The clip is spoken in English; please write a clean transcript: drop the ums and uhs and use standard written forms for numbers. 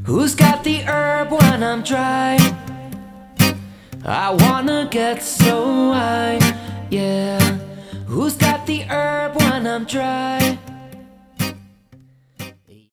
Who's got the herb when I'm dry? I wanna get so high, yeah. Who's got the herb when I'm dry?